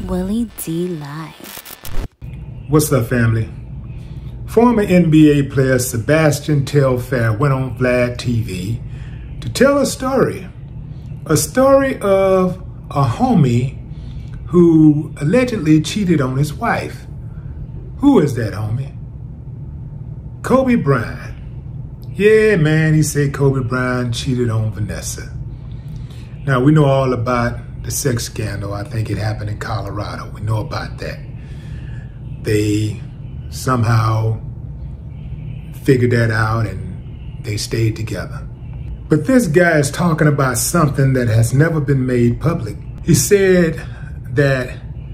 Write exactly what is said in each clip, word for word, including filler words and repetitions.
Willie D Live. What's up, family? Former N B A player Sebastian Telfair went on Vlad T V to tell a story. A story of a homie who allegedly cheated on his wife. Who is that homie? Kobe Bryant. Yeah, man, he said Kobe Bryant cheated on Vanessa. Now, we know all about the sex scandal. I think it happened in Colorado. We know about that. They somehow figured that out and they stayed together. But this guy is talking about something that has never been made public. He said that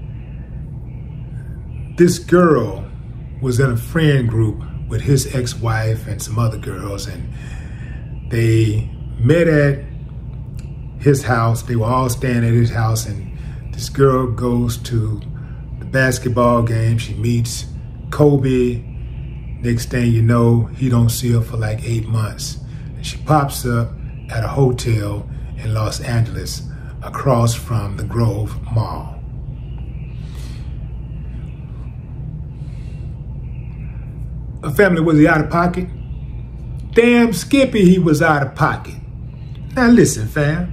this girl was in a friend group with his ex-wife and some other girls, and they met at his house. They were all staying at his house, and this girl goes to the basketball game. She meets Kobe. Next thing you know, he don't see her for like eight months. And she pops up at a hotel in Los Angeles across from the Grove Mall. A family, was he out of pocket? Damn Skippy, he was out of pocket. Now listen, fam.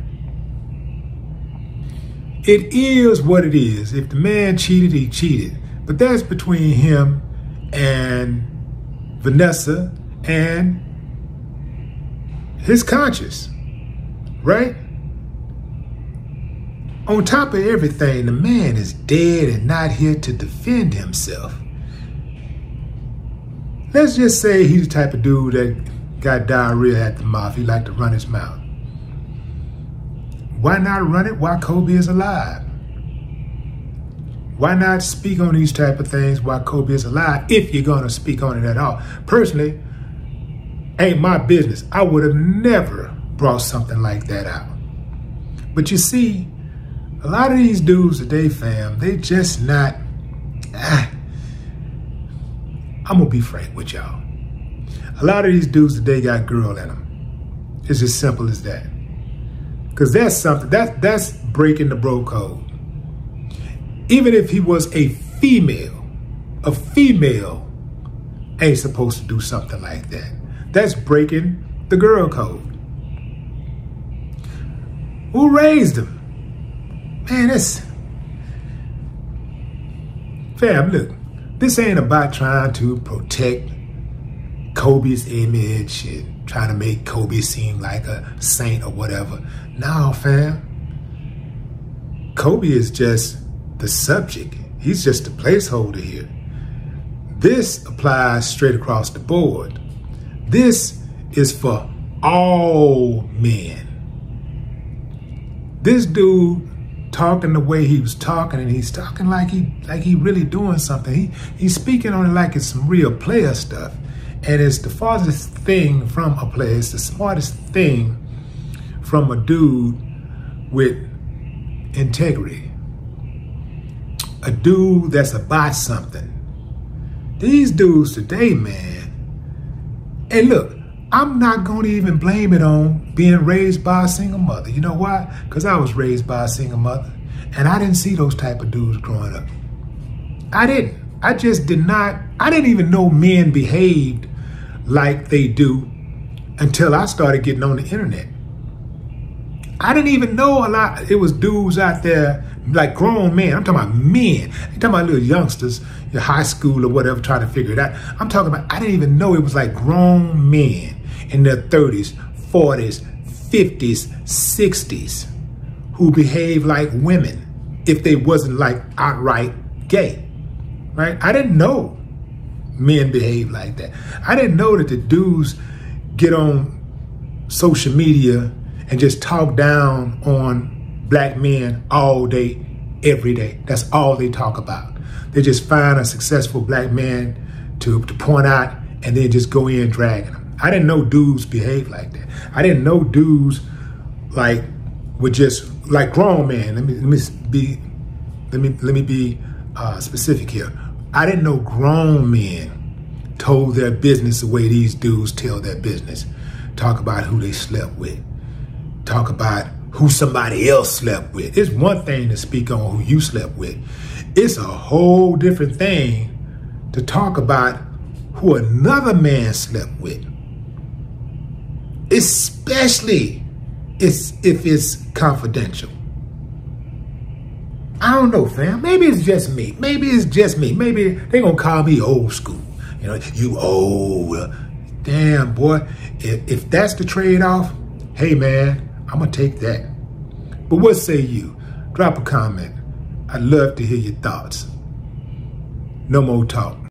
It is what it is. If the man cheated, he cheated. But that's between him and Vanessa and his conscience, right? On top of everything, the man is dead and not here to defend himself. Let's just say he's the type of dude that got diarrhea at the mouth. He liked to run his mouth. Why not run it while Kobe is alive? Why not speak on these type of things while Kobe is alive, if you're gonna speak on it at all? Personally, ain't my business. I would have never brought something like that out. But you see, a lot of these dudes today, fam, they just not, ah, I'm gonna be frank with y'all. A lot of these dudes today got girl in them. It's as simple as that. Because that's something, that, that's breaking the bro code. Even if he was a female, a female ain't supposed to do something like that. That's breaking the girl code. Who raised him? Man, that's... Fam, look, this ain't about trying to protect Kobe's image and trying to make Kobe seem like a saint or whatever. No, fam. Kobe is just the subject. He's just a placeholder here. This applies straight across the board. This is for all men. This dude talking the way he was talking, and he's talking like he like he really doing something. He he's speaking on it like it's some real player stuff. And it's the farthest thing from a player. It's the smartest thing from a dude with integrity. A dude that's about something. These dudes today, man. And look, I'm not going to even blame it on being raised by a single mother. You know why? Because I was raised by a single mother. And I didn't see those type of dudes growing up. I didn't. I just did not. I didn't even know men behaved like they do until I started getting on the internet. I didn't even know a lot. It was dudes out there, like grown men. I'm talking about men. I'm talking about little youngsters, your high school or whatever, trying to figure it out. I'm talking about, I didn't even know it was like grown men in their thirties, forties, fifties, sixties who behave like women if they wasn't like outright gay, right? I didn't know men behave like that. I didn't know that the dudes get on social media and just talk down on black men all day, every day. That's all they talk about. They just find a successful black man to, to point out and then just go in dragging them. I didn't know dudes behave like that. I didn't know dudes like would just like grown men. Let me let me be let me let me be uh, specific here. I didn't know grown men told their business the way these dudes tell their business. Talk about who they slept with. Talk about who somebody else slept with. It's one thing to speak on who you slept with. It's a whole different thing to talk about who another man slept with. Especially if it's confidential. I don't know, fam. Maybe it's just me. Maybe it's just me. Maybe they're going to call me old school. You know, you old. Damn, boy. If, if that's the trade-off, hey, man, I'm going to take that. But what say you? Drop a comment. I'd love to hear your thoughts. No more talk.